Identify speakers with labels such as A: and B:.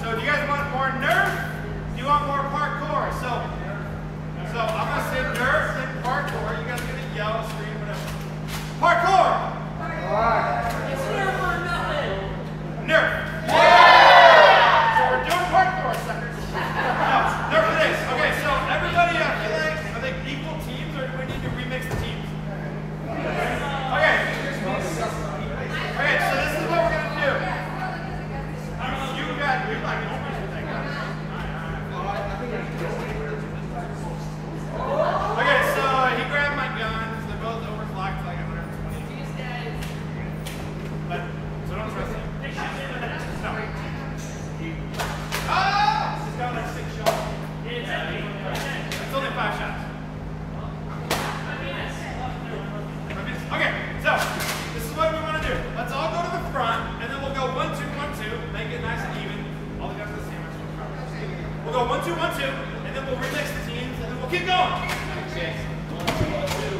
A: So do you guys want more Nerf? Do you want more parkour? So I'm going to say Nerf, then parkour. You guys are going to yell, scream, whatever. Parkour!
B: It's Nerf or nothing.
A: Nerf! Yeah! So we're doing parkour, suckers. No, Nerf it is. Okay, so everybody, I feel like, are they equal teams or do we need to remix the teams? Okay. Okay, so this is what we're going to do. You're like homies with that guy. Okay, so he grabbed my gun. They're both overclocked like 120. But, so don't trust him. No. Ah! He's got like 6 shots. It's only 5 shots. Okay, so this is what we want to do. Let's all go to the front, and then we'll go 1, 2, 1, 2. Make it nice and even. All the guys are the same. We'll go 1, 2, 1, 2, and then we'll remix the teams, and then we'll keep going. 1, 2, 1, 2.